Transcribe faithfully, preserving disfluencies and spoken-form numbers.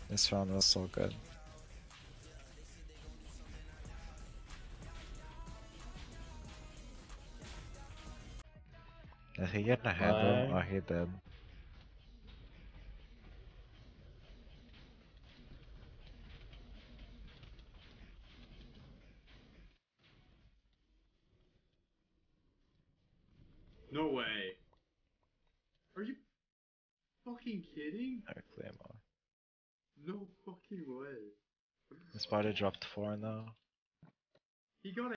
This round was so good. Is he getting a handle? Oh, he did. No way. Are you fucking kidding? Or Claymore. No fucking way. The spider dropped four now. He got